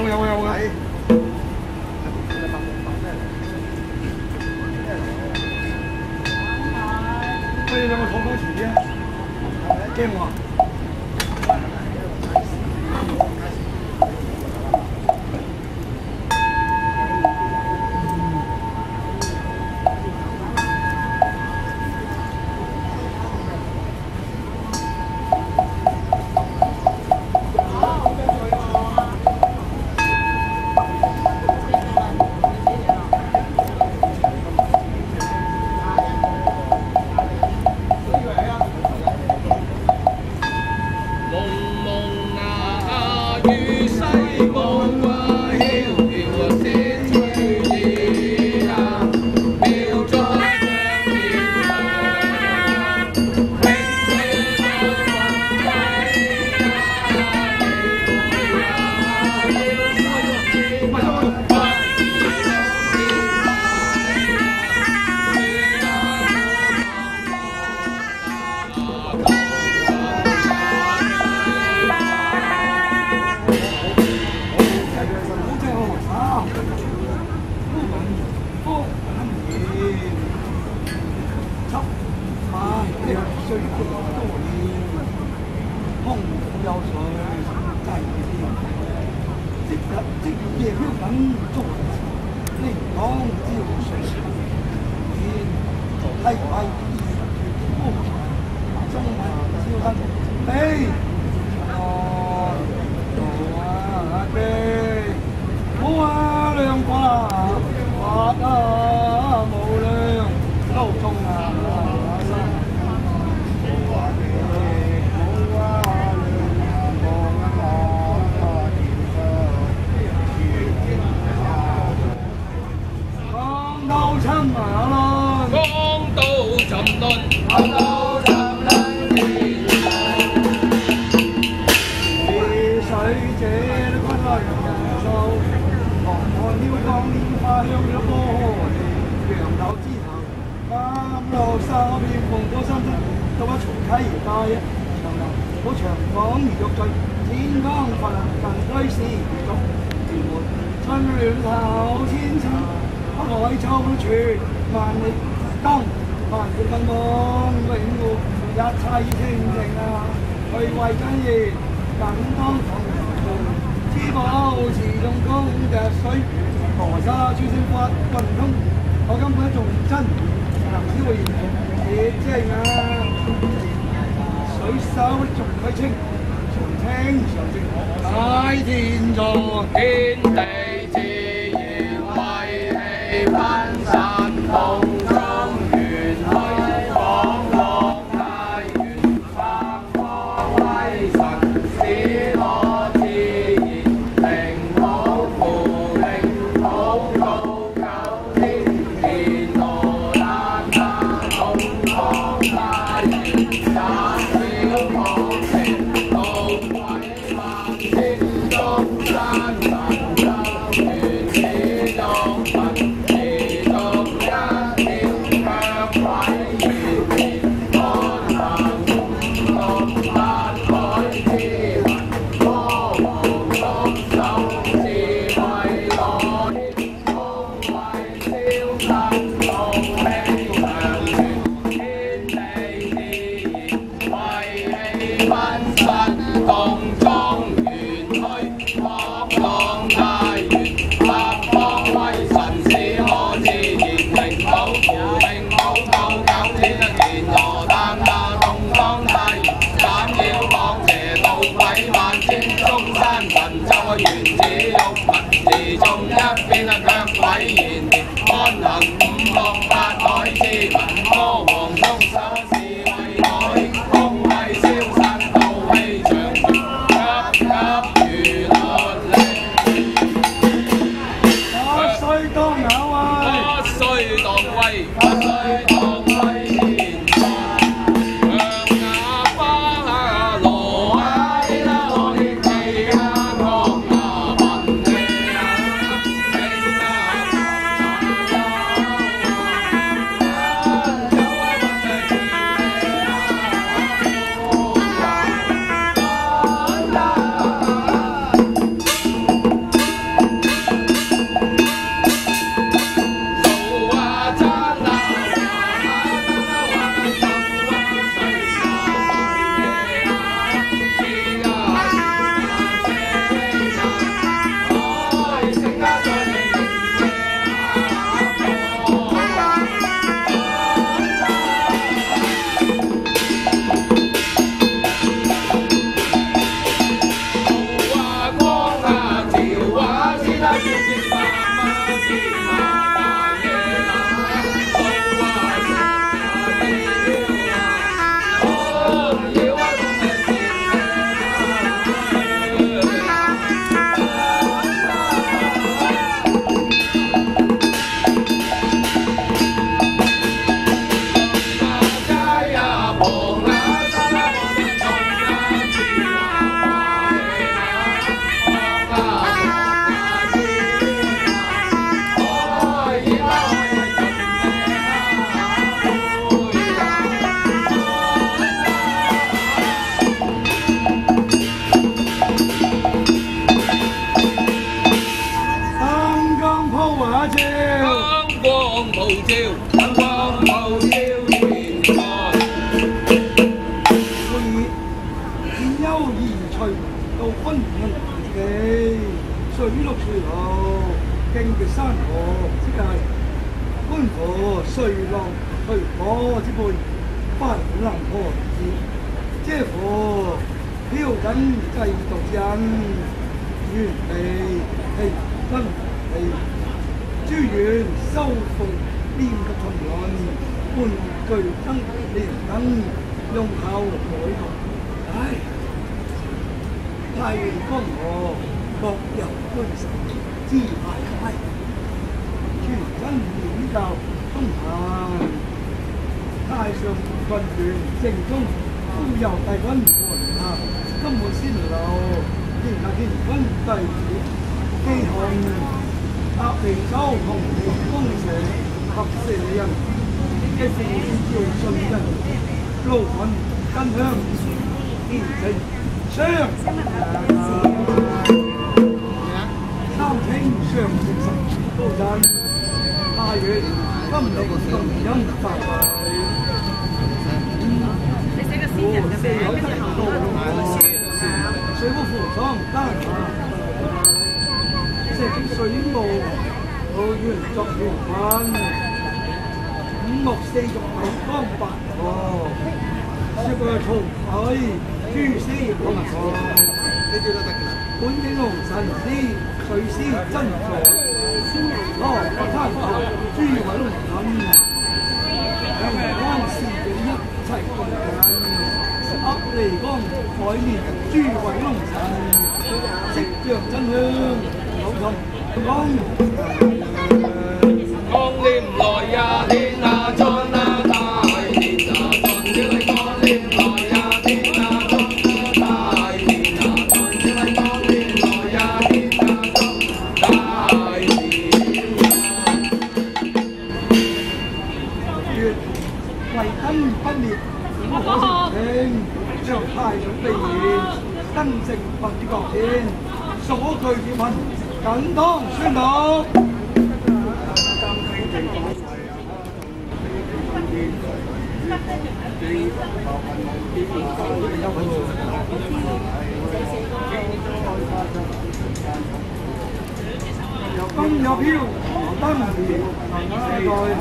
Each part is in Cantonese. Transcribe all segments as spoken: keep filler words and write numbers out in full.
有有有啊！喂，你有冇坐高遲啲啊？驚喎！ 心中山神州。 照，燈光普照原來。 故以見幽而隨，到君人地，水陸隨流，經極山河之界，觀河隨浪隨火之輩，不能破之。嗟乎！飄緊制度人，原地氣真地，諸願收復念及沉淪，換具爭連等，用後改學。唉，太平江河，各有居神，知派派，全真顯教中行。太上郡元正宗，富有大軍和下，金門仙流，天下天軍弟子，基項鴨脷洲紅葉公社，合社人，一副照信人，路品根香，天成雙，三清上成神高讚，太月金力動音發慧。四有一道水庫扶桑丹下，食水務澳元作元品，五木四dục九江八河，雪嘅松海諸絲同財，本景龍神師水師真在，羅不貪求諸位龍品，香港事景一齊共緊。鴨脷江海面諸位龍神，色像真香，老尋江。 光念來呀，天下春啊，大年啊，春小麗光念來呀，天下春啊，大年啊，春小麗光念來呀，天下春大年啊。 月為燈不滅，可成情。將太上地現，登城佛之國天，所據之文，緊當宣讀。風有飄，燈如世代。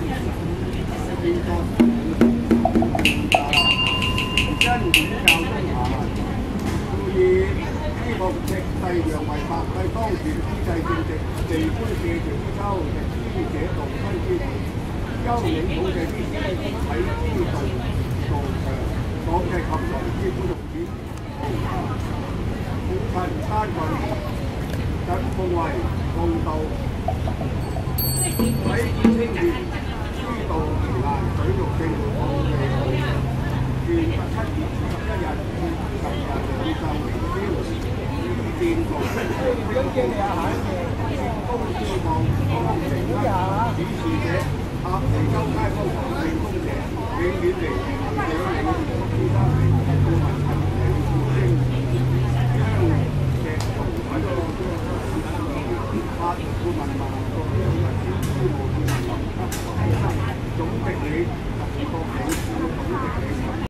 真顯教中下，故以希望直帝揚為白帝當權之際正直，地官借條之秋，日之者道親之時，幽影土地之時，體之道道長，港嘅及來之古玉子，陳山郡，等奉為共道，體之清潔，諸道而難，水陸正奉地道。願不七月十一日至十日兩晝明宵，以戰國兵兵高照望當城恩，指示者鴨脷洲街坊黃姓公社，永遠離者領之生靈，顧問陳領副星，將石圖揾個法顧問文國將日招之務顧問林級總經理，特國領事總經理。